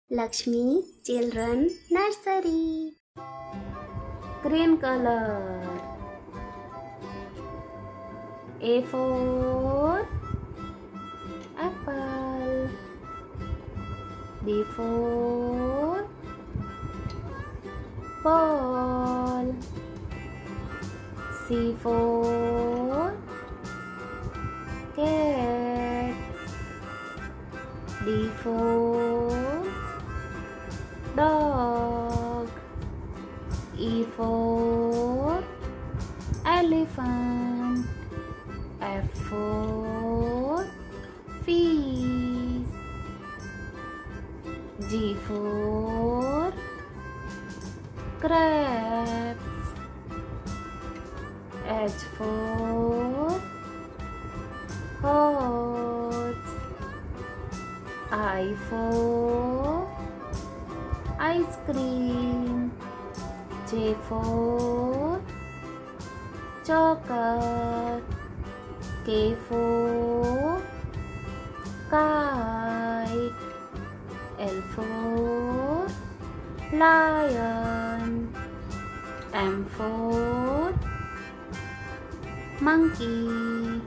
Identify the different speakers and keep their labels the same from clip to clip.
Speaker 1: Lakshmi Children Nursery. Green color. A for apple. B for ball. C for cat. D for dog. E for elephant. F for fish. G for crabs. H for horse. I for ice cream. J for chocolate. K for kite. L for lion. M for monkey.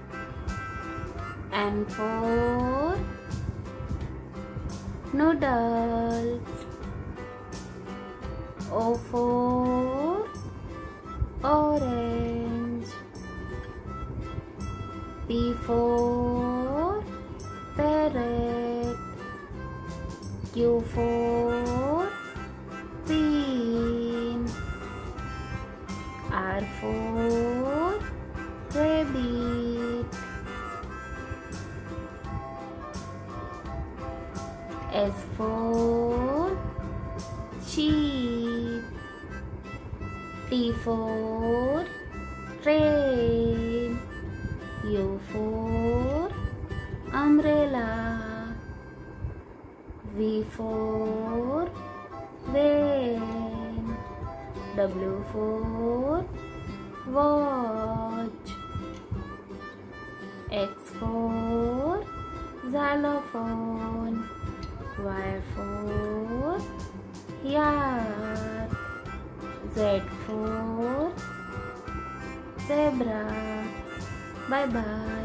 Speaker 1: N for noodles. O for orange. P for parrot. Q for queen. R for rabbit. S for sheep. T for train. U for umbrella. V for van. W for watch. X for xylophone. Y for yard. Z for zebra. Bye bye.